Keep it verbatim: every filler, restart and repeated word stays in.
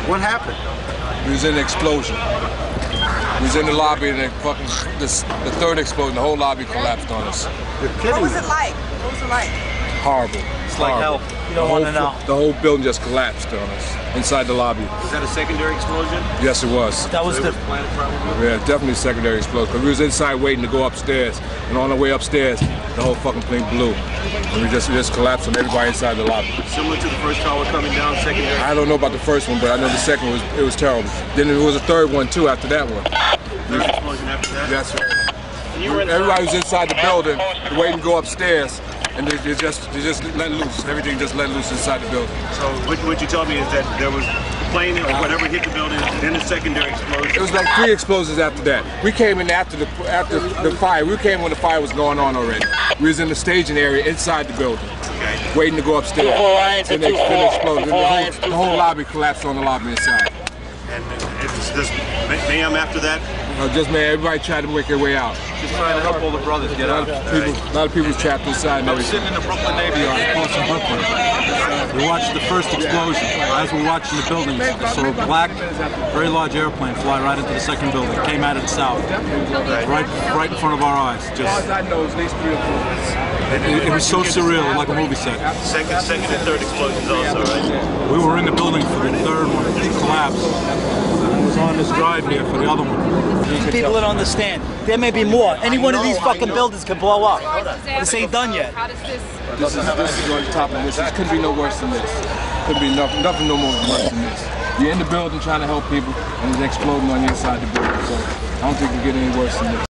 What happened? We was in an explosion. We was in the lobby and the fucking this, the third explosion. The whole lobby collapsed on us. You're kidding What was me. it like? What was it like? Horrible. It's like hell. You don't want to know. The whole building just collapsed on us inside the lobby. Was that a secondary explosion? Yes, it was. That was So the. it was planted probably? Yeah, definitely a secondary explosion. Because we was inside waiting to go upstairs, and on the way upstairs, the whole fucking thing blew. And we just we just collapsed on everybody inside the lobby. Similar to the first tower coming down, secondary? I don't know about the first one, but I know the second was it was terrible. Then there was a third one too after that one. Third explosion after that? That's right. Everybody was inside the building, waiting to go upstairs, and they, they just they just let loose. Everything just let loose inside the building. So what, what you told me is that there was a plane or whatever hit the building, then a secondary explosion. It was like three explosions after that. We came in after the after the fire. We came when the fire was going on already. We was in the staging area inside the building, Okay. waiting to go upstairs. Then they, then they exploded. Then the whole, the whole lobby collapsed on the lobby inside. And it's just mayhem after that? Uh, just man, everybody tried to make their way out. Just trying to help all the brothers get A lot out. of people, a lot of people was trapped inside and I was everything. sitting in the Brooklyn Navy Yard across from Brooklyn. We watched the first explosion. As we were watching the buildings, I saw a black, very large airplane fly right into the second building. It came out of the south, right, right in front of our eyes. Just, it, it was so surreal, like a movie set. Second, second and third explosions also, right? We were in the building for the third one, it collapsed. I was on this drive here for the other one. These people don't understand. There may be more. Any one of these fucking buildings could blow up. This ain't done yet. How does this? This is this is on top of this. This couldn't be no worse than this. Couldn't be nothing, nothing no more worse than this. You're in the building trying to help people, and it's exploding on the inside the building. So I don't think it can get any worse than this.